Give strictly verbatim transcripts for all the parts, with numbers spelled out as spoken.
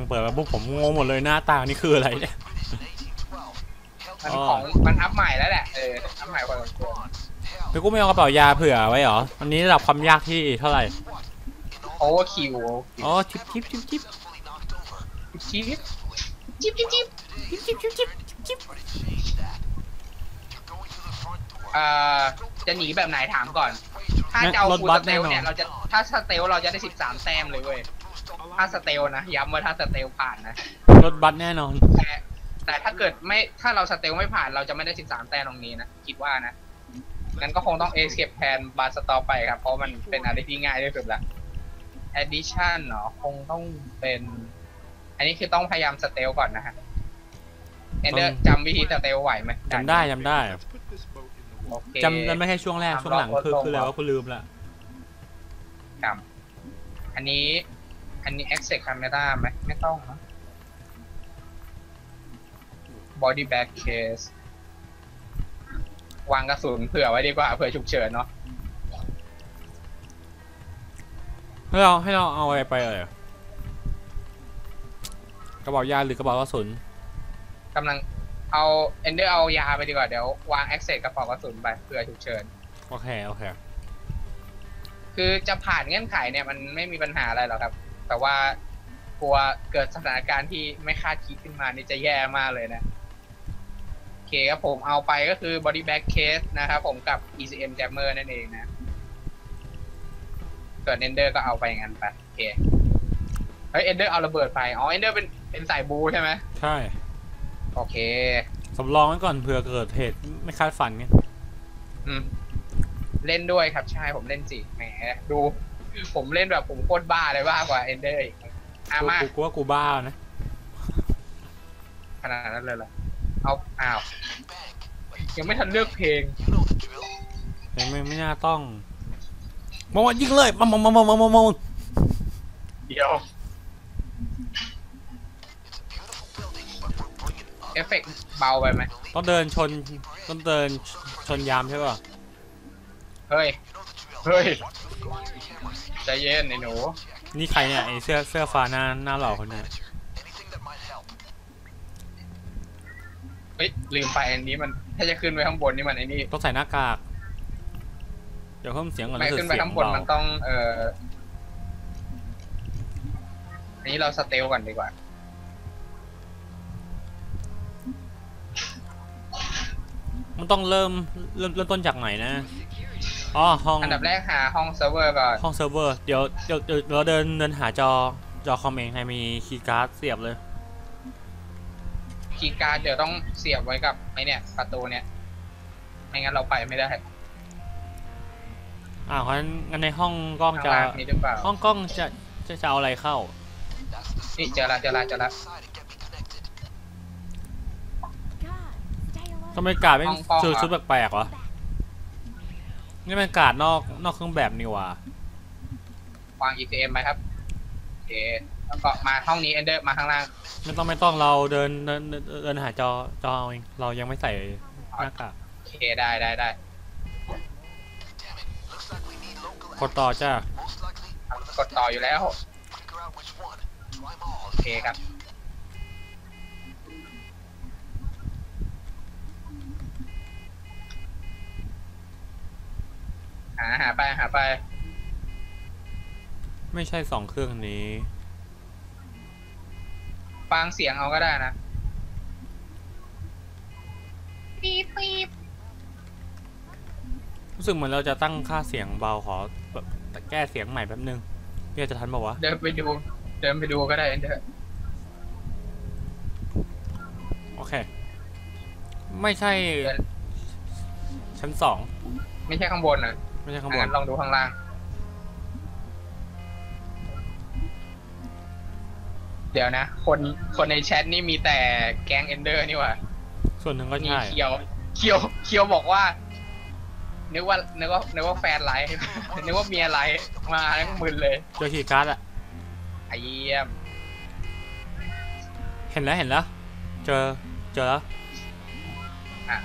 เปิดมาปุ๊บผมงงหมดเลยหน้าตานี่คืออะไรเนี่ยมันของมันอัพใหม่แล้วแหละเอออัพใหม่พอสมควรแล้วกูไม่เอากระเป๋ายาเผื่อไว้หรออันนี้ระดับความยากที่เท่าไหร่โอเวอร์คิวอ๋อชิปชิปชิปชิปชิปจิ๊บจิ๊บจิ๊บจิ๊บจิ๊บจิ๊บจิ๊บเอ่อจะหนีแบบไหนถามก่อนถ้าจะเอาฟูลสเตลเนี่ยเราจะถ้าสเตลเราจะได้สิบสามแต้มเลยเว้ยถ้าสเตลนะย้ำว่าถ้าสเตลผ่านนะรถบัสแน่นอนแต่แต่ถ้าเกิดไม่ถ้าเราสเตลไม่ผ่านเราจะไม่ได้สิบสามแต้มตรงนี้นะคิดว่านะงั้นก็คงต้องเอสเคปแทนบาสตอไปครับเพราะมันเป็นอะไรที่ง่ายที่สุดละ addition เนาะคงต้องเป็นอันนี้คือต้องพยายามสเตลก่อนนะฮะเอนเดอร์จำวิธีสเตลไหวไหมจำได้จำได้จำแล้วไม่ใช่ช่วงแรกช่วงหลังคือคืออะไรวะกูลืมละจำอันนี้อันนี้ exit camera ไหมไม่ต้องนะ body bag case วางกระสุนเผื่อไว้ดีกว่าเผื่อฉุกเฉินเนาะให้เราให้เราเอาอะไรไปเอ่ยกระบอกยาหรือกระบอกกระสุนกำลังเอาเอนเดอร์เอายาไปดีกว่าเดี๋ยววาง access กระเป๋ากระสุนไปเผื่อฉุกเฉินโอเคโอเคคือจะผ่านเงื่อนไขเนี่ยมันไม่มีปัญหาอะไรหรอกครับแต่ว่ากลัวเกิดสถานการณ์ที่ไม่คาดคิดขึ้นมานี่จะแย่มากเลยนะโอเคครับผมเอาไปก็คือ body bag case นะครับผมกับ อี ซี เอ็ม jammer นั่นเองนะส่วน Ender ก็เอาไปงั้นไปโอเคเฮ้ย Ender เอาระเบิดไปอ๋อ Ender เป็นเป็นสายบูใช่ไหมใช่โอเคสำรองไว้ก่อนเผื่อเกิดเหตุไม่คาดฝันไงอืมเล่นด้วยครับใช่ผมเล่นสิแหมดูผมเล่นแบบผมโคตรบ้าเลยบ้ากว่า Ender อีกอามากูว่ากูบ้านะขนาดนั้นเลยเหรอเอาอ้าวยังไม่ทันเลือกเพลงยังไม่ไม่น่าต้องมองยิงเลยมองมองมองมองมองมองเดี๋ยวเอฟเฟกต์เบาไปไหมต้องเดินชนต้องเดินชนยามใช่ป่ะเฮ้ยเฮ้ยใจเย็นไอ้หนูนี่ใครเนี่ยไอ้เสื้อเสื้อฟ้าหน้าหน้าหล่อคนนี้เฮ้ยลืมไปอันนี้มันถ้าจะขึ้นไปข้างบนนี่มันไอ้นี่ต้องใส่หน้ากากเดี๋ยวเพิ่มเสียงก่อนไม่ขึ้นไปข้างบนมันต้องเอ่ออันนี้เราสเตลก่อนดีกว่ามันต้องเริ่มเริ่มเริ่มต้นจากไหนนะอ๋อห้องอันดับแรกหาห้องเซิร์ฟเวอร์ก่อนห้องเซิร์ฟเวอร์เดี๋ยวเดี๋ยวเดี๋ยวเราเดินเดินหาจอจอคอมเองให้มีคีย์การ์ดเสียบเลยคีย์การ์ดเดี๋ยวต้องเสียบไว้กับไอเนี่ยประตูเนี่ยไม่งั้นเราไปไม่ได้อ่าเพราะงั้นในห้องกล้องจะห้องกล้องจะจะจะเอาอะไรเข้านี่เจอละเจอละเจอละทำไมกาดไม่ชุดชุดแปลกๆวะนี่เป็นกาดนอกนอกเครื่องแบบนี่วะวาง อี ซี เอ็ม ไปครับโอเคแล้วก็มาห้องนี้ Ender มาข้างล่างไม่ต้องไม่ต้องเราเดินเดินเดินหาจอจอเองเรายังไม่ใส่หน้ากากโอเคได้ได้ได้กดต่อจ้ากดต่ออยู่แล้วโอเคครับหาหาไปหาไปไม่ใช่สองเครื่องนี้ฟังเสียงเอาก็ได้นะปี๊บปี๊บรู้สึกเหมือนเราจะตั้งค่าเสียงเบาขอแก้เสียงใหม่แป๊บนึงพี่จะทันบอกว่าเดินไปดูเดินไปดูก็ได้เดินโอเคไม่ใช่ชั้นสองไม่ใช่ข้างบนนะไม่ใช่ข้างบนลองดูข้างล่างเดี๋ยวนะคนคนในแชทนี่มีแต่แก๊ง Ender นี่ว่ะส่วนหนึ่งก็ใช่เคียวเคียวเคียวบอกว่านึกว่านึกว่านึกว่าแฟนไลฟ์นึกว่าเมียไลฟ์มาทั้งมึนเลยเจอคีย์การ์ดอะไอ้เยี่ยมเห็นแล้วเห็นแล้วเจอเจอแล้วอ่ะ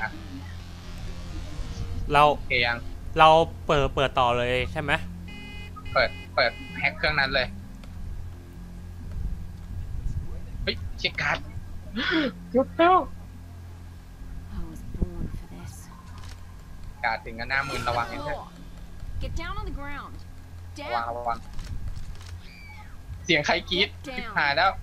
เราเอียงเราเปิดเปิดต่อเลยใช่ไหมเปิดเปิดแฮกเครื่องนั้นเลยเฮ้ยเช็คการ์ดยกแล้ว I was born for this. การ์ดถึงกับหน้ามือระวังเองเถอะ Get down on the ground. ระวัง Down. ระวังเสียงใครกรี๊ดหายแล้ว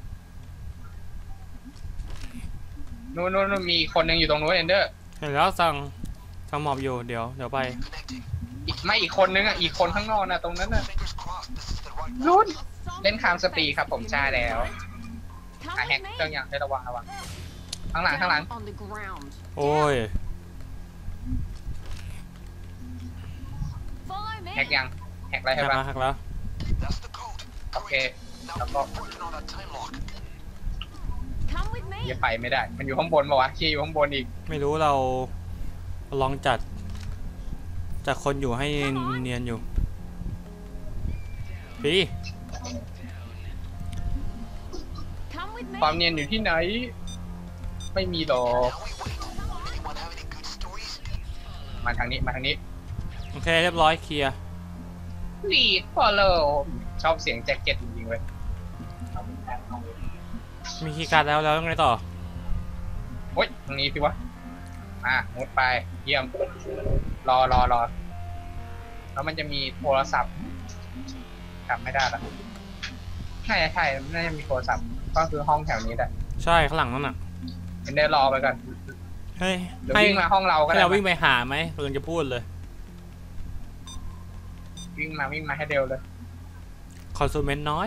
นู่นนู่นมีคนหนึ่งอยู่ตรงนู้นเอนเดอร์เห็นแล้วสั่งสั่งหมอบอยู่เดี๋ยวเดี๋ยวไปอีกไม่อีกคนนึงอ่ะอีกคนข้างนอกนะตรงนั้นน่ะรุ่นเล่นคามสปีครับผมใช่แล้ว Come อ่ะแฮก with เครื่อง me. ยังให้ระวังระวังข้างหลังข้างหลัง Down on the ground. โอ้ย Follow me. แฮกยังแฮกอะไรหัให้กบ้าแล้งวหักแล้วโอเคแล้วก็ Come with อย่า me. ไปไม่ได้ มันอยู่ข้างบนปะวะคีย์อยู่ข้างบนอีกไม่รู้เราลองจัดจัดคนอยู่ให้เนียนอยู่พี่ Come with me. ความเนียนอยู่ที่ไหน ไม่มีหรอกมาทางนี้มาทางนี้โอเคเรียบร้อยเคลียร์ลีดพอเลชอบเสียงแจ็คเก็ตจริงๆเว้ยมีคีย์การ์ดแล้วแล้วยังไงต่อโอ๊ยตรงนี้สิวะอ่ะมุดไปเยี่ยมรอรอรอแล้วมันจะมีโทรศัพท์จำไม่ได้ละใช่ใช่น่าจะมีโทรศัพท์ก็คือห้องแถวนี้แหละใช่ข้างหลังนั่นน่ะเป็นได้รอไปก่อนเฮ้ยหรือให้วิ่งมาห้องเราก็ให้ได้เราวิ่งไปหาไหมเราจะพูดเลยวิ่งมาวิ่งมาให้เร็วเลยคอนซูเมนต์น้อย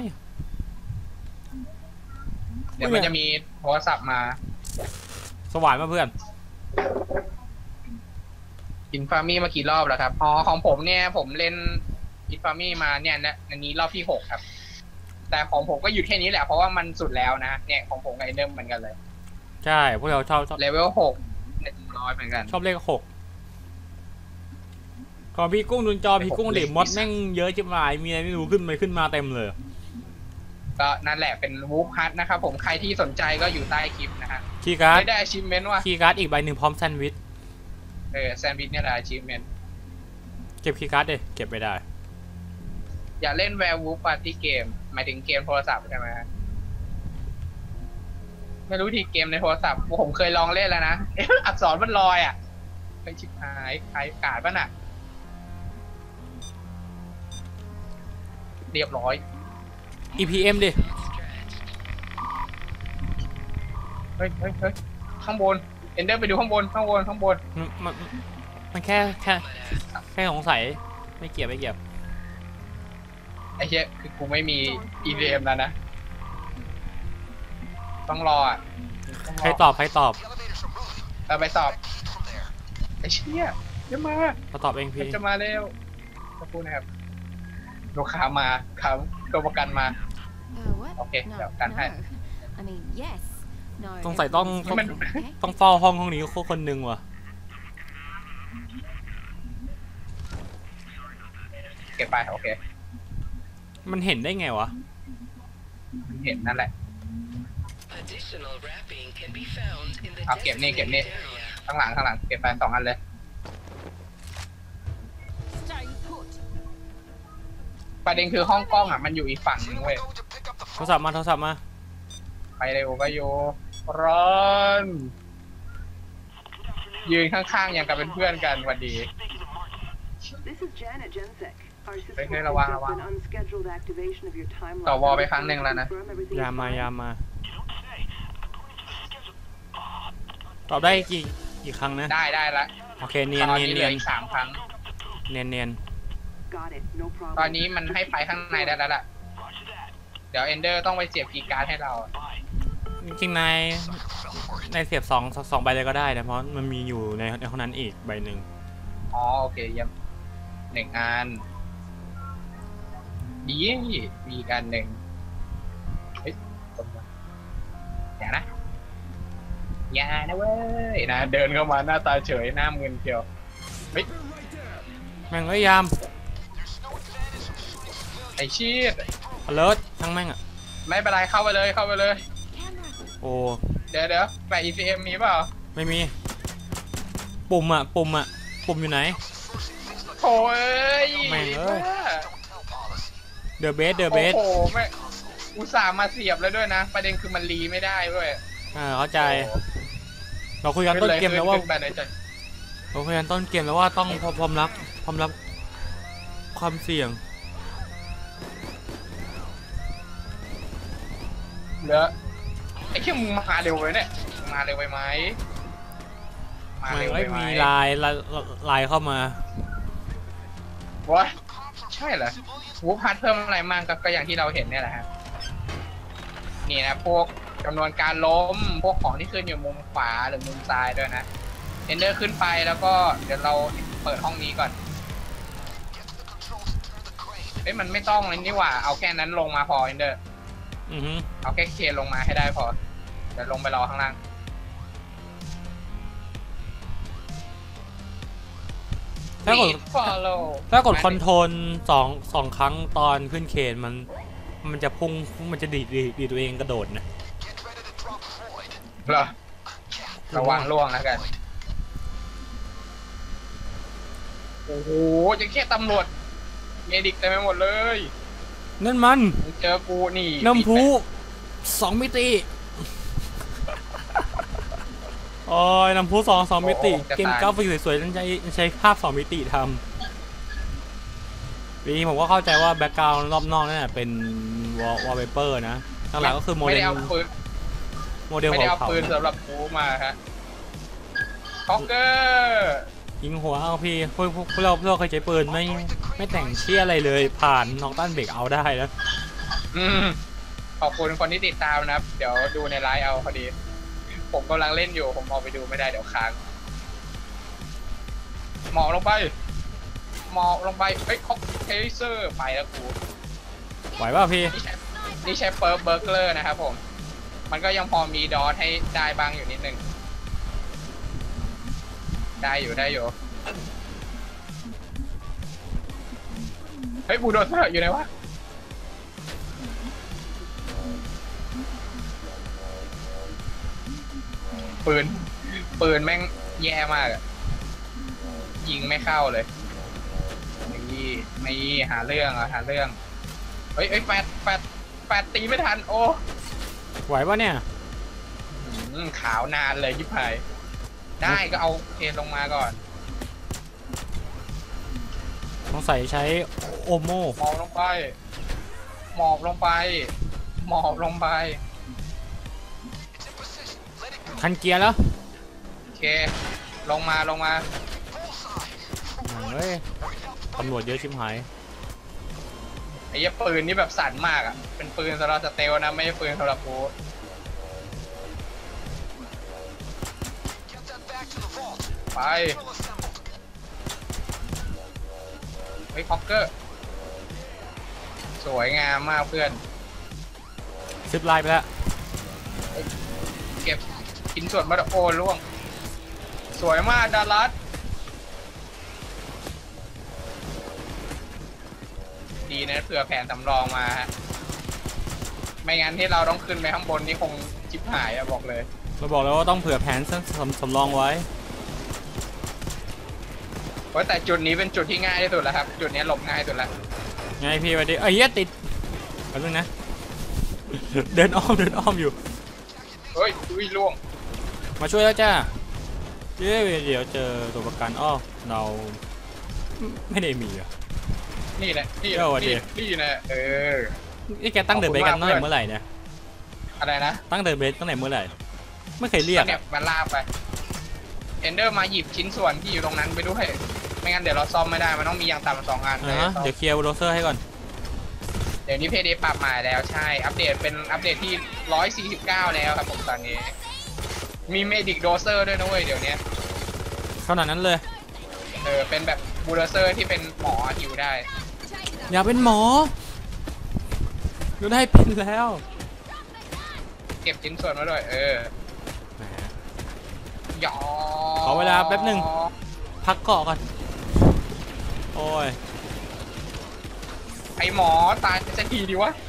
เดี๋ยวมันจะมีโทรศัพท์มาสว่านมาเพื่อนอินฟามี่มากี่รอบแล้วครับอ๋อของผมเนี่ยผมเล่นอินฟามี่มาเนี่ยนะอันนี้รอบที่หกครับ แต่ของผมก็อยู่แค่นี้แหละเพราะว่ามันสุดแล้วนะเนี่ยของผมกับไอเดิมเหมือนกันเลยใช่พวกเราชอบชอบเลเวลหกหนึ่งร้อยเหมือนกันชอบเลขหกก่อนพี่กุ้งดุนจอพี่กุ้งเด็กมดแม่งเยอะจิ๋วหายมีอะไรไม่รู้ขึ้นมาขึ้นมาเต็มเลยก็นั่นแหละเป็นวูฟฮัทนะครับผมใครที่สนใจก็อยู่ใต้คลิปนะฮะคีย์การ์ดไม่ได้ achievement ว่ะคีย์การ์ดอีกใบหนึ่งพร้อมแซนด์วิชเออแซนด์วิชเนี่ยแหละ achievement เก็บคีย์การ์ดดิเก็บไปได้อย่าเล่น werewolf party game หมายถึงเกมโทรศัพท์ใช่ไหมฮะไม่รู้ที่เกมในโทรศัพท์ผมเคยลองเล่นแล้วนะเอ๊ะอักษรมันลอยอ่ะไปชิบหายใครกาดป่ะน่ะเรียบร้อยอี พี เอ็ม ดิเฮ้ยเฮ้ยเฮ้ยข้างบนเอนเดอร์ไปดูข้างบนข้างบนข้างบนมันมันมันแค่แค่แค่สงสัยไม่เกี่ยวไม่เกี่ยวไอ้เชี่ยคือกูไม่มี อี วี เอ็ม แล้วนะ ต้องรออ่ะต้องใครตอบใครตอบเราไปสอบไอ้เชี่ยจะมาเราตอบเองพี่จะมาเร็วขอบคุณนะครับลูกค้ามาครับตัวประกันมา Uh, what? Okay, No, yeah, done. no. I mean, yes. No. สงสัยต้อง everything's ต้องมัน okay. ต้องเฝ้าห้องห้องนี้คนหนึ่งว่ะเก็บไปโอเคมันเห็นได้ไงวะเห็นนั่นแหละ Additional wrapping can be found in the เอาเก็บนี่เก็บนี่ designated area. ข้างหลังข้างหลังเก็บไปสองอันเลย Stay put. ประเด็นคือห้องกล้องอ่ะมันอยู่อีกฝั่งนึงเว้ยโทรศัพท์มาโทรศัพท์มาไปเร็วไปโยร้อนยืนข้างๆอย่างกับเป็นเพื่อนกันหวัดดี This is Janet Jensek. Our system Hey, hey, has Lawan, just Lawan. an unscheduled activation of your timeline. ต่อวอลไปครั้งหนึ่งแล้วนะ Confirm everything ยา is มา fine. ยามา ตอบได้กี่กี่ครั้งนะได้ได้ละโอเคเนียนตอนเนียนนี้เหลืเนียอน อีกสามครั้งเนียนเนียน Got it. No problem. ตอนนี้มันให้ไปข้างในได้แล้วล่ะ เดี๋ยวเอนเดอร์ต้องไปเสียบคีย์การ์ดให้เราจริงๆในในเสียบสองสองใบเลยก็ได้นะเพราะมันมีอยู่ในในห้องนั้นอีกใบหนึ่งอ๋อโอเคเยี่ยมหนึ่งอันดีมีอีกอันหนึ่งเฮ้ยตรงมาอย่านะอย่านะเว้ยนะเดินเข้ามาหน้าตาเฉยหน้ามึนเชียวเฮ้ยแม่งเอ้ยยามไอชีด alert ทั้งแม่งอ่ะไม่เป็นไรเข้าไปเลยเข้าไปเลย Camera. โอ้เดี๋ยวเดี๋ยวแปะ อี ซี เอ็ม มีเปล่าไม่มี ปุ่มอ่ะ ปุ่มอ่ะ ปุ่มอยู่ไหนโถ่เอ้ยแม่งเอ้ย เดอะเบสเดอะเบสโอ้โหแม่อุตส่าห์มาเสียบแล้วด้วยนะ ประเด็นคือมันรีไม่ได้ด้วยอ่าเข้าใจโอ้เราคุยกันต้นเกมแล้วว่าขึ้นไปในใจเราคุยกันต้นเกมแล้วว่าต้องพร้อมรับพร้อมรับความเสี่ยงเหลือไอ้แค่มึงมาเร็วเลยเนี่ยมึงมาเร็วไปไหมมามันเร็วไปไม่ไหมมีลายลายลายเข้ามาวะใช่เหรอวูพัดเพิ่มอะไรมั่งก็ก็อย่างที่เราเห็นเนี่ยแหละฮะนี่นะพวกจำนวนการล้มพวกของที่ขึ้นอยู่มุมขวาหรือมุมซ้ายด้วยนะเอนเดอร์ขึ้นไปแล้วก็เดี๋ยวเราเปิดห้องนี้ก่อนเอ้ยมันไม่ต้องเลยนี่หว่าเอาแค่นั้นลงมาพอเอนเดอร์อือฮึเอาแค่เคลงมาให้ได้พอเดี๋ยวลงไปรอข้างล่างถ้ากด follow ถ้ากดคอนโทรลสองสองครั้งตอนขึ้นเคนมันมันจะพุ่งมันจะดีดดีดดีดตัวเองกระโดดนะเหรอระวังล่วงแล้วกันโอ้โหจะแค่ตำรวจเมดิกเต็มไปหมดเลยนั่นมันมึงเจอกูนี่น้ำพุสองมิติโอ้ยน้ำพุสองสองมิติเกมกราฟิกสวยๆต้องใช้ใช้ภาพสองมิติทำปีนี้ผมก็เข้าใจว่าแบ็กกราวด์รอบนอกนั่นแหละเป็นวอลวอลเปเปอร์นะข้างหลังก็คือโมไม่เดได้ลเอาปืนโมเดลไม่ขได้องเอาเขาปืนสำหรับกูมาฮะคอกเกอร์ยิงหัวเอาพี่พวกพวกพวกเราพวกเราเคยใช้ปืนไม่ไม่แต่งเชี่ยอะไรเลยผ่านน้องต้านเบรกเอาได้แล้วอืมขอบคุณคนที่ติดตามนะครับ เดี๋ยวดูในไลฟ์เอาพอดี ผมกำลังเล่นอยู่ผมออกไปดูไม่ได้เดี๋ยวค้างหมอบลงไปหมอบลงไปเฮ้ยคอกเทเซอร์ไปแล้วกูไหวป่ะพี่นี่ใช้นี่ใช้เปิร์กเบอร์เกอร์นะครับผม มันก็ยังพอมีดอทให้ได้บ้างอยู่นิดนึง ได้อยู่ได้อยู่ เฮ้ยบูโดเซอร์อยู่ไหนวะ ปืน ปืนแม่งแย่มากอะยิงไม่เข้าเลยไม่ไม่หาเรื่องอะหาเรื่อง เฮ้ยเฮ้ยแฟดแฟดแฟดตีไม่ทันโอ้ไหวป่ะเนี่ยอืมขาวนานเลยยิบหายได้ก็เอาเคนลงมาก่อนต้องใส่ใช้โอโมหมอบลงไป หมอบลงไป หมอบลงไปคันเกียร์แล้วโอเค ลงมาลงมาเฮ้ยตำรวจเยอะชิบหายไอ้เหี้ยปืนนี่แบบสั่นมากอ่ะ เป็นปืนสำหรับสเตลนะ ไม่ใช่ปืนสำหรับกูไปเฮ้ยคอกเกอร์ สวยงามมากเพื่อนซิปไลน์ไปแล้วเก็บกินส่วนมาโอล่วง สวยมากดารัสดีนะเผื่อแผนสำรองมาฮะไม่งั้นที่เราต้องขึ้นไปข้างบนนี่คงชิบหายอะบอกเลยเราบอกแล้วว่าต้องเผื่อแผนสำสำรองไว้เพราะแต่จุดนี้เป็นจุดที่ง่ายที่สุดแล้วครับ จุดนี้หลบง่ายสุดแล้วไงพี่ไปดิเอ้ยเหี้ยติดแป๊บนึงนะ เดินอ้อมเดินอ้อมอยู่เฮ้ยอุ้ยล่วงมาช่วยแล้วจ้าเย้เดี๋ยวเจอตัวประกันอ้อเราไม่ได้มีอ่ะนี่แหละนี่แหเอละอวันดีนี่นี่นะเออนี่แกตั้งเดินเบรกกันตั้งแต่เมื่อไหร่เนี่ยอะไรนะตั้งเดินเบรกตั้งแต่เมื่อไหร่ไม่เคยเรียกเนี่ยอะมันลากไปเอนเดอร์มาหยิบชิ้นส่วนที่อยู่ตรงนั้นไปด้วยไม่งั้นเดี๋ยวเราซ่อมไม่ได้มันต้องมีอย่างต่ำสองอันอ่าฮะเดี๋ยวเคลียร์บูลโดเซอร์ให้ก่อนเดี๋ยวนี้เพย์ปรับมาแล้วใช่อัปเดตเป็นอัปเดตที่หนึ่งร้อยสี่สิบเก้าแล้วครับผมตอนนี้มีเมดิกโดเซอร์ด้วยนะเว้ยเดี๋ยวนี้ขนาดนั้นเลยเออเป็นแบบบูลโดเซอร์ที่เป็นหมอฮิวได้อย่าเป็นหมอก็ได้เป็นแล้วเก็บชิ้นส่วนมาด้วยเออแหมหยอขอเวลาแป๊บหนึ่ง พักเกาะก่อนโอ้ยไอหมอตายจะทีดีวะ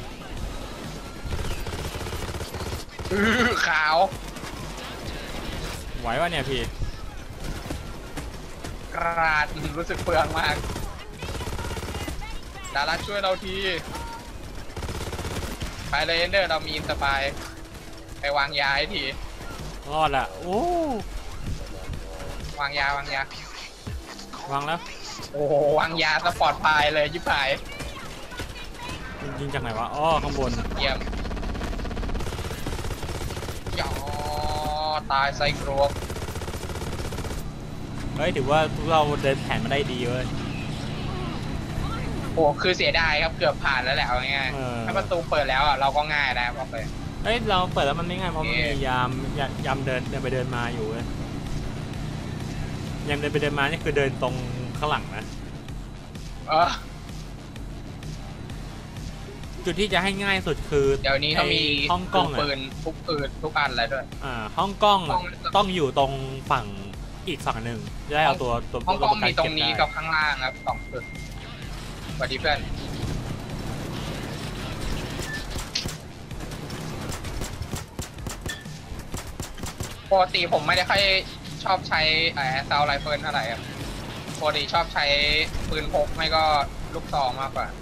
อือขาวไหววะเนี่ยพี่กราดรู้สึกเปลืองมากดาราช่วยเราทีไปเลยเอนเดอร์เรามีอินสปายไปวางยาให้ทีรอดละโอ้วางยาวางยาวางแล้วโอ้โหวางยาสปอร์ตพายเลยยิบหายยิงจากไหนวะอ้อข้างบนเยี่ยมยอตายไส้กรวกเฮ้ยถือว่าพวกเราเดินแผนมาได้ดีเว้ยโอ้คือเสียดายครับเกือบผ่านแล้วแหละเอาง่ายเออๆถ้าประตูเปิดแล้วอ่ะเราก็ง่ายนะบอกเลยเฮ้ยเราเปิดแล้วมันไม่ง่ายเพราะมันโอเคมียามยามยามเดินเดินไปเดินมาอยู่เว้ยยามเดินไปเดินมานี่คือเดินตรงข้างหลังนะเออจุดที่จะให้ง่ายสุดคือเดี๋ยวนี้เขามีไอ้ห้องกล้องปือะนทุกปืนทุกอันอะไรด้วยอ่าห้องกล้องห้อะองต้องอยู่ตรงฝั่งอีกฝั่งหนึ่งจะได้เอาตัวตัวห้องกล้องตัวประมีตรงนี้เบกับได้ข้างล่างครับสองจุดสวัสดีเพื่อนปกติผมไม่ได้ค่อยชอบใช้แอร์ซาวไรเฟิลเท่าไหร่ครับปกติชอบใช้ปืนพกไม่ก็ลูกซองมากกว่า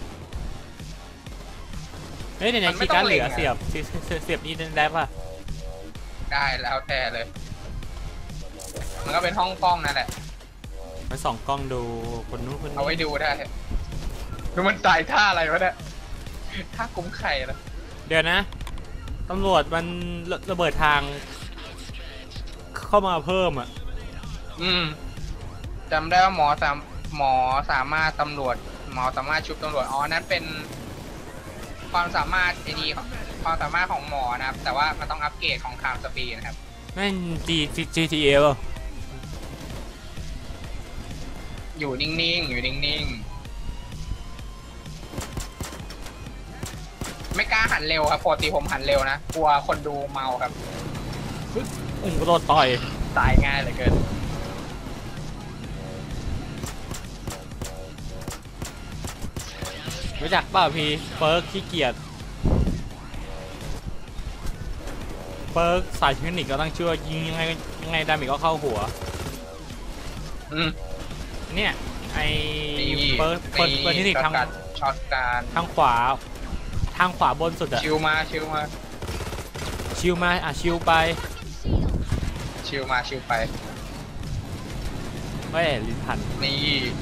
เฮ้ยในในมันไม่คีย์การ์ดต้องเหลือเล็งอะเสียบเสียบเสียบเสียบนี่ได้ป่ะได้แล้วแต่เลย มันก็เป็นห้องกล้องนั่นแหละไปส่องกล้องดูคนนู้นคนนี้เอาไว้ดูได้ดูมันตายท่าอะไรวะเนี่ยท่ากุ้มไข่นะเดี๋ยวนะตำรวจมันระระเบิดทาง เข้ามาเพิ่มอ่ะอืมจำได้ว่าหมอสามหมอสามารถตำรวจหมอสามารถชุบตำรวจอ๋อนั้นเป็นความสามารถไอ้นี่ของความสามารถของหมอนะครับ แต่ว่ามันต้องอัปเกรดของคามสปีนะครับแม่ง G G T A ป่ะอยู่นิ่งๆอยู่นิ่งๆไม่กล้าหันเร็วครับปกติผมหันเร็วนะกลัวคนดูเมาครับอุ้งกระโดดต่อยตายง่ายเหลือเกินรู้จักเปล่าพี่เปิร์กขี้เกียจเปิร์กสายเทคนิคก็ต้องเชื่อยิงยังไงยังไงดาเมจก็เข้าหัวอืมเนี่ยไอนี่เปิร์กเปิร์กเปิร์กเทคนิคทางช็อตช็อตการทางขวาทางขวาบนสุดอะชิวมาชิวมาชิวมาอ่ะชิวไปชิวมาชิวไปไม่ลิ้นพันนี่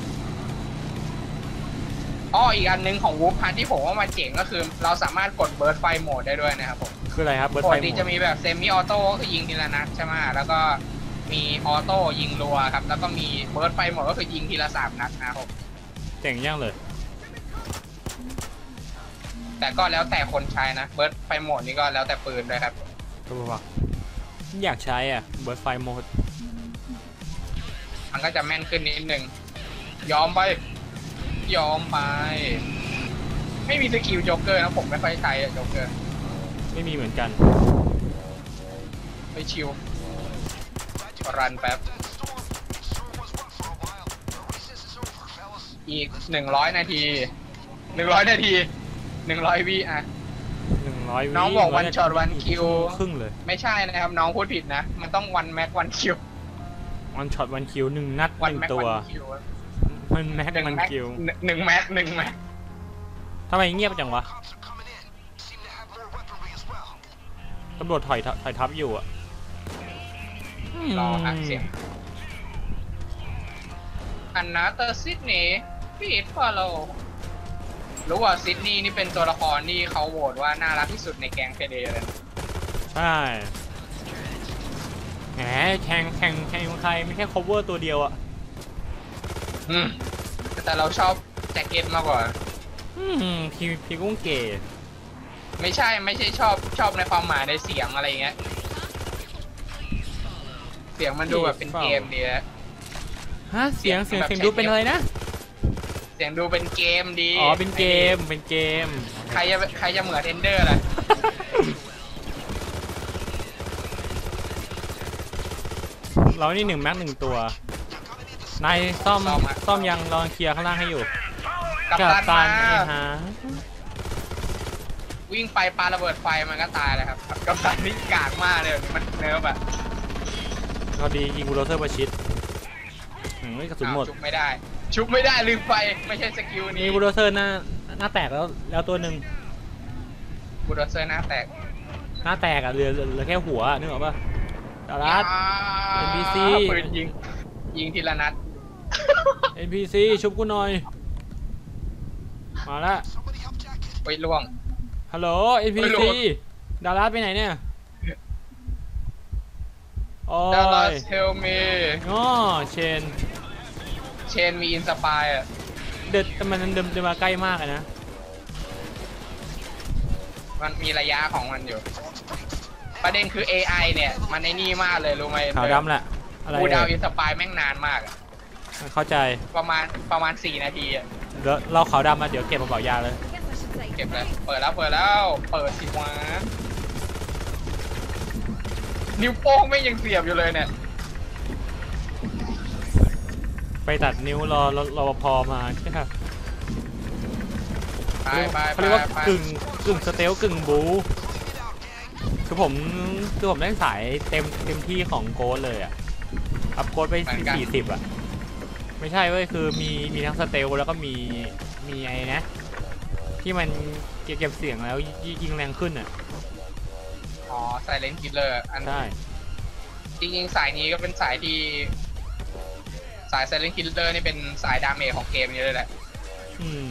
อ้ออีกอันหนึงของวูฟพันที่ผมว่ามันเจ๋งก็คือ เราสามารถกดเบิร์ดไฟโหมดได้ด้วยนะครับผมคืออะไรครับเบิร์ดปไฟกหมติดจะมีแบบเซมิออโต้ก็คือยิงทีละนัดใช่ไหมแล้วก็มีออโต้ยิงรัวครับ แล้วก็มีเบิร์ดไฟโหมดก็คือยิงทีละสามนัดนะครับผมเจ๋งยังเลยแต่ก็แล้วแต่คนใช้นะเบิร์ดไฟโหมดนี่ก็แล้วแต่ปืนด้วยครับก็บอกว่าอยากใช้อ่ะเบิร์ดไฟโหมดมันก็จะแม่นขึ้นนิดนึงยอมไปยอมไป ไม่มีสกิลโจ๊กเกอร์นะผมไม่ค่อยใช้อะโจ๊กเกอร์ไม่มีเหมือนกันไปชิวรันแป๊บอีกหนึ่งร้อยนาทีหนึ่งร้อยนาทีหนึ่งร้อยวิอ่ะหนึ่งร้อยวิน้องบอกวันช็อตวันคิวครึ่งเลยไม่ใช่นะครับน้องพูดผิดนะ มันต้องวันแม็กวันคิววันช็อตวันคิวหนึ่งนัดหวันนึ่งแม็กตัววันคิวมันแม็กหนึ่งมันแม็กคิวหนึ่งแม็กหนึ่งแม็กทำไมเงียบจังวะตำรวจถอยทับถอยทับอยู่อ่ะรอหาเสียงอันนาเตอร์ซิดนีย์พีทฟอลโลรู้ว่าซิดนีย์นี่เป็นตัวละครที่เขาโหวตว่าน่ารักที่สุดในแก๊งเพเดเลยใช่แหมแข่งแข่งแข่งของใครไม่ใช่ cover ตัวเดียวอ่ะอืมแต่เราชอบแจ็คเก็ตมากกว่าอืมพี่พี่กุ้งเก๋ไม่ใช่ไม่ใช่ชอบชอบในความหมายในเสียงอะไรเงี้ย เสียงมันดูแบบเป็นเกมดีนะฮะเสียงเสียงแบบเสียงใช้ดูเป็นอะไรนะเสียงดูเป็นเกมดีอ๋อเป็นเกมเป็นเกมใครจะใครจะเหมือนเอนเดอร์ล่ะเรานี่หนึ่งแม็กหนึ่งตัวนายซ่อมซ่อมยังลองเคลียร์ข้างล่างให้อยู่กับกัตันตัมานไอ้ฮะวิ่งไปปาระเบิดไฟมันก็ตายเลยครับกับตันนี่กากมากเลยมันเนิร์ฟอะพอดียิงบูลโดเซอร์ประชิดอืมกระสุนหมดอ้าวชุบไม่ได้ ชุบไม่ได้ลืมไปไม่ใช่สกิลมีนี้บูลโดเซอร์หน้าหน้าแตกแล้วแล้วตัวหนึ่งบูลโดเซอร์หน้าแตกหน้าแตกอ่ะเหลือเหลือเหลือแค่หัวนึกออกปะดารัส เอ็น พี ซีปืนยิง ยิงทีละนัดเอ็น พี ซี ชุบกูหน่อย มาละไปล่วงฮัลโหล เอ็น พีไม่รู้ซี ดารัสไปไหนเนี่ย โอ้ดารัสยเฮลเมง้อเชนเชนมีอินสปายอ่ะเด็ดแต่มันเดินเดินมาใกล้มากเลยนะมันมีระยะของมันอยู่ ประเด็นคือ เอ ไอ เนี่ย มันไอ้นี่มากเลยรู้ไหมขาวดำแหละ อะไรกูดาวเอ่อิยนสปายแม่งนานมากอะเข้าใจประมาณประมาณสี่นาทีอะเดี๋ยวเราขาวดำมาเดี๋ยวเก็บมาบอกยาเลย Guess I should say เก็บแล้วเปิดแล้วเปิดแล้วเปิดสิวะนิ้วโป้งไม่ยังเสียบอยู่เลยเนี่ยไปตัดนิ้วรอรอรอปภมาใช่ไหมไปไปเขาไปเรียกว่าไปกึ่งกึ่งสเตลกึ่งบูคือผมคือผมได้สายเต็มเต็มที่ของโกดเลยอ่ะ อัพโกดไปสี่สิบอ่ะ ไม่ใช่เว้ย คือมีมีทั้งสเตลแล้วก็มีมีไอ้นะ ที่มันเก็บเก็บเสียงแล้วยยิงแรงขึ้นอ่ะอ๋อไซเลนคิลเลอร์อันใช่จริงๆสายนี้ก็เป็นสายที่ สายไซเลนคิลเลอร์นี่เป็นสายดาเมจของเกมนี้เลยแหละอืม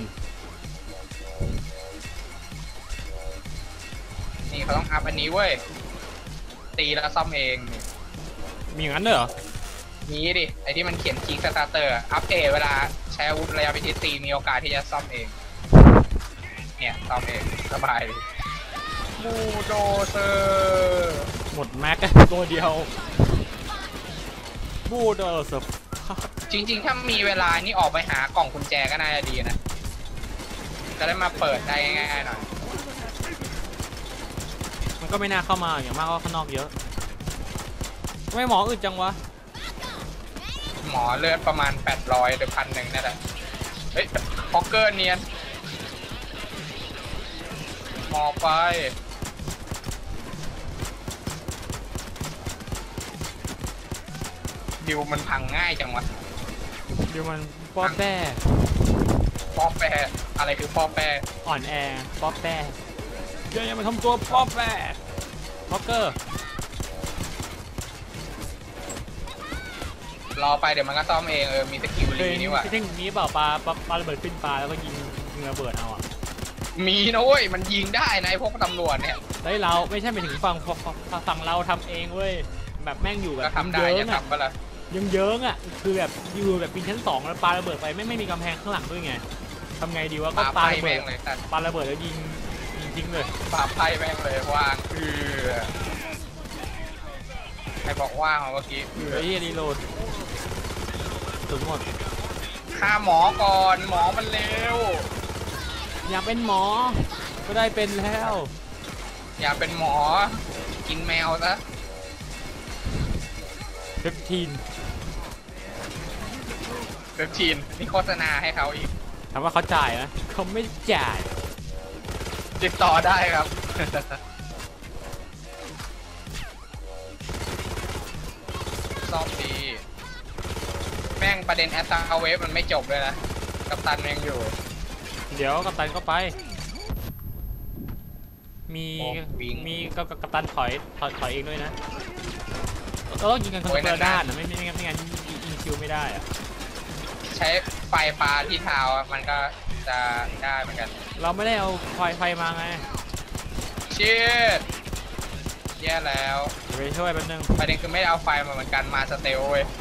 นี่เขาต้องอัพอันนี้เว้ย ตีแล้วซ่อมเองมีอย่างนั้นด้วยเหรอนี้ดิ ไอที่มันเขียนคิกสตาร์เตอร์อัปเกรดเวลาใช้อาวุธระยะประชิดตีมีโอกาสที่จะซ่อมเอง เนี่ยซ่อมเองสบายเลยบูโดเซอร์หมดแม็ก ตัวเดียวบูเดอร์สจริงๆ ถ้ามีเวลานี่ออกไปหากล่องกุญแจก็น่าจะดีนะ จะได้มาเปิดได้ง่ายๆหน่อยมันก็ไม่น่าเข้ามาอย่างมากก็ข้างนอกเยอะทำไม่หมออึดจังวะหมอเลือดประมาณแปดร้อยหรือพันหนึ่งนั่นแหละ เฮ้ยฮอกเกอร์เนียน หมอไป ดิวมันพังง่ายจังวะเดี๋ยวมันป้อแป้ป้อแปรอะไรคือป้อแปรอ่อนแอป้อแป้เดี๋ยวอย่ามาทำตัวป้อแป้พ็อกเกอร์รอไปเดี๋ยวมันก็ซ่อมเองเออ มีสกิลเคลียนี่หว่าเทคนิคนี้เปล่าปลาปลาปลาระเบิดขึ้นปลาแล้วก็ยิงยิงระเบิดเอาอ่ะมีนะเว้ย มันยิงได้นะไอ้พวกตำรวจเนี่ยแล้วเราไม่ใช่ไปถึงฝั่งฝั่งฝั่งฝั่งเราทำเองเว้ยแบบแม่งอยู่แบบก็ทำได้เยิ้จะงๆอ่ะทำปะล่ะเยิ้งเยิ้งๆอ่ะคือแบบอยู่แบบปีนชั้นสองแล้วปลาระเบิดไปไม่ไม่มีกำแพงข้างหลังด้วยไงทำไงดีวะปก็าปลาไพ่ระเบิแม่ดงเลยตัดปลาระเบิดแล้วยิงยิงทิ้งเลยปาไพ่แม่งเลยวางคือใครบอกว่างเมื่อกี้เฮ้ยรีโหลดสุดหมดฆ่าหมอก่อนหมอมันเร็วอยากเป็นหมอ ก็ได้เป็นแล้วอย่าเป็นหมอ กินแมวซะเปปทีนเว็บชีนนี่โฆษณาให้เขาอีกถามว่าเขาจ่ายนะเขาไม่จ่ายติดต่อได้ครับ ซ่อมดี แม่งประเด็นแอตตาเวฟมันไม่จบเลยนะ กัปตันแม่งอยู่เดี๋ยวกัปตันก็ไป มีโอ้วิ่งมีกับกัปตันถอยถอยถอยเองด้วยนะเราต้องยิงกันคนโอ้ยละนานๆด้านนะไม่ไม่งั้นไม่งั้นยิงคิวไม่ได้อะใช้ไฟฟ้าที่เท้าอะมันก็จะได้เหมือนกันเราไม่ได้เอาไฟไฟมาไงชิดแย่แล้วเดี๋ยวไปช่วยแป๊บนึงประเด็นคือไม่ได้เอาไฟมาเหมือนกันมาสเตลเว้ย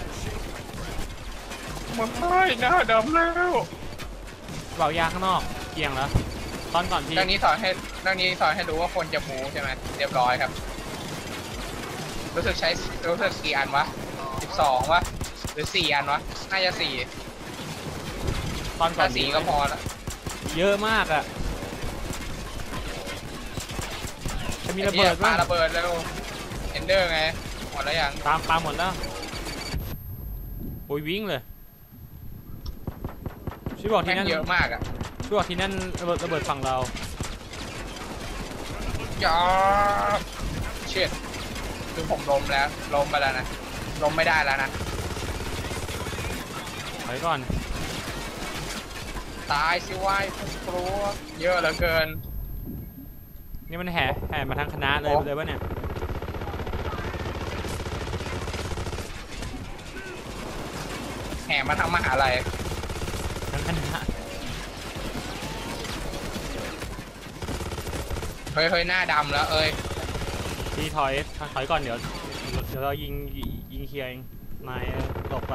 มันไม่หน้าดำแล้วเป่ายาข้างนอกเกี่ยงแล้วตอนก่อนที่เรื่องนี้สอนให้เรื่องนี้สอนให้รู้ว่าคนจะมูใช่ไหมเรียบร้อยครับ รู้สึกใช้รู้สึกกี่อันวะสิบสองวะหรือสี่อันวะน่าจะสี่ตอนก่อถ้าน สี่ก็พอละเยอะมากอะจะมีระเบิดปาบ้างระเบิดแล้วเอนเดอร์ไงหมดแล้วยังตามปลาหมดแล้วโอ้ยวิ่งเลยช่วยบอกทีแม่งนั่นเยอะมากอ่ะช่วยบอกทีนั่นระเบิดระเบิดฝั่งเรายอดเชิดคือผมล้มแล้วล้มไปแล้วนะล้มไม่ได้แล้วนะถอยก่อนตายสิวายพวกกลัวเยอะเหลือเกินนี่มันแห่แห่มาทางคณะเลยเลยวะเนี่ยแห่มาทางมหาลัยทางคณะเฮ้ยเฮ้ยหน้าดำแล้วเอ้ยที่ถอยถอยก่อนเดี๋ยวเดี๋ยวเรายิงยิงเคลียร์เองนายหลบไป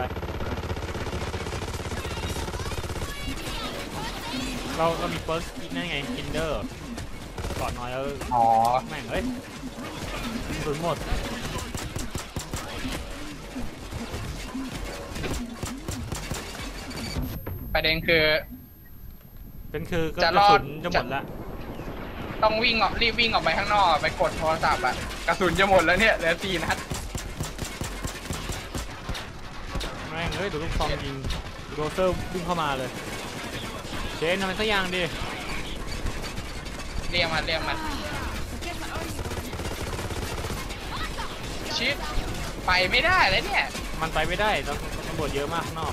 เราเรามีเฟิร์สนั่นไงกินเดอร์ก่อนน้อยแล้วอ๋อแม่งเอ้ยสุดหมดประเด็นคือเป็นคือก็จะกรระอสุดนจะหมดละต้องวิ่งออกรีบวิ่งออกไปข้างนอกไปกดโทรศัพท์อะกระสุนจะหมดแล้วเนี่ยเหลือสี่นัดแม่งเอ้ยดูลูกซองยิงโรเซอร์วิ่งเข้ามาเลยเชนทำไมสักอย่างดิเรียกมันเรียกมันชิดไปไม่ได้เลยเนี่ยมันไปไม่ได้ต้องตำรวจเยอะมากข้างนอก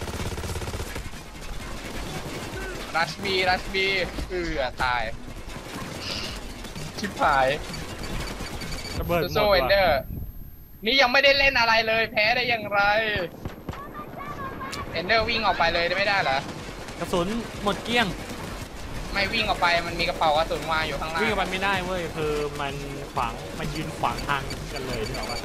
รัชบีรัชบีเอือตายชิบหายระเบิดหมดโซเอนเดอว่ะร์นี่ยังไม่ได้เล่นอะไรเลยแพ้ได้อย่างไรเอนเดอร์วิ่งออกไปเลยไม่ได้เหรอกระสุนหมดเกลี้ยงไม่วิ่งออกไปมันมีกระเป๋ากระสุนวางอยู่ข้างล่างวิ่งไปไม่ได้เว้ยคือมันขวางมันยืนขวางทางกันเลยที่บอกว่า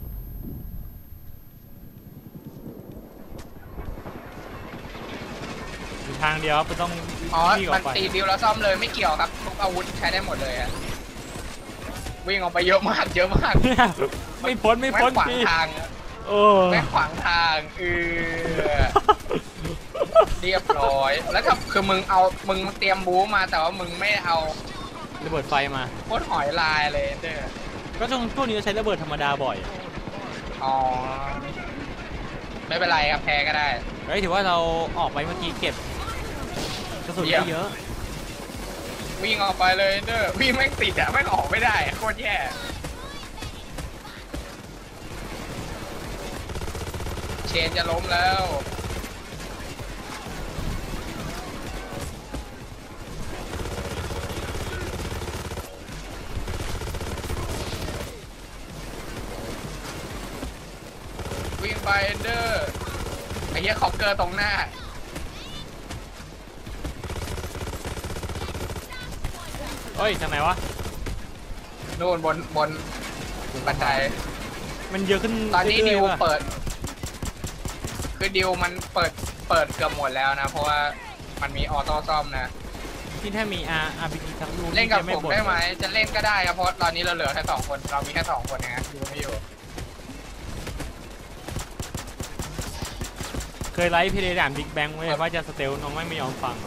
มีทางเดียวคือต้องอ๋อวิ่งอมัอน กไปตีบิวแล้วซ่อมเลยไม่เกี่ยวครับทุกอาวุธใช้ได้หมดเลยอะวิ่งออกไปเยอะมากเยอะมากเนี่ยไม่พ้นไม่ไม่พ้นขวางพี่ทางโอ้ไม่ขวางทางเออเรียบร้อย แล้วถ้าคือมึงเอามึงเตรียมบู๊มาแต่ว่ามึงไม่เอาระเบิดไฟมาโคตรหอยลายเลยเด้อก็ช่วงช่วงนี้เราใช้ระเบิดธรรมดาบ่อยอ๋อไม่เป็นไรครับแพ้ก็ได้เฮ้ยถือว่าเราออกไปเมื่อกี้เก็บกระสุนเยี่ยมได้เยอะวิ่งออกไปเลยเด้อวิ่งแม่งติดอะแม่งออกไม่ได้โคตรแย่เชนจะล้มแล้ววิ่งไปเด้อไอ้เหี้ยคอปเกอร์ตรงหน้าเฮ้ยจากไหนวะนู่นบนบนบันไดมันเยอะขึ้นตอนนี้เรื่ดิยว ๆว่ะเปิด คือดิวมันเปิดเปิดเกือบหมดแล้วนะ เพราะว่ามันมีออโต้ซ่อมนะที่ถ้ามี R RPG สักลูกเล่นกับจะผมบ่ได้ไหมจะเล่นก็ได้ครับเพราะตอนนี้เราเหลือแค่สองคนเรามีแค่สองคนนะดูไม่อยู่เคยไลฟ์เพลย์ด่านบิ๊กแบงไว้ว่าจะสเตลน้องไม่ไม่ยอมฟัง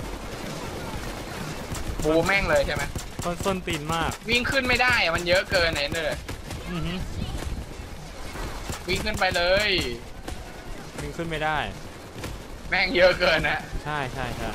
บูแม่งเลยใช่ไหมต้นส้นตีนมากวิ่งขึ้นไม่ได้อะมันเยอะเกินไหนเนออือฮึวิ่งขึ้นไปเลยดึงขึ้นไม่ได้แม่งเยอะเกินนะใช่ใช่ใช่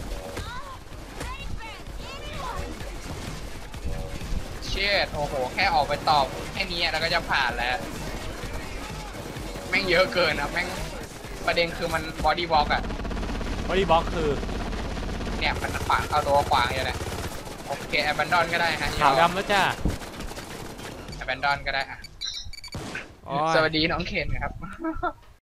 เชี่ยโอ้โหแค่ออกไปตอบแค่นี้เราก็จะผ่านแล้ว แม่งเยอะเกินนะแม่งประเด็นคือมันบอดี้บล็อกอะบอดี้บล็อกคือเนี่ยมันขวางเอาตัวขวางอยู่นะโอเคแอบันดอนก็ได้ฮะขาวดำแล้วจ้าแอบันดอนก็ได้อะโอ้ยสวัสดีน้องเคนครับ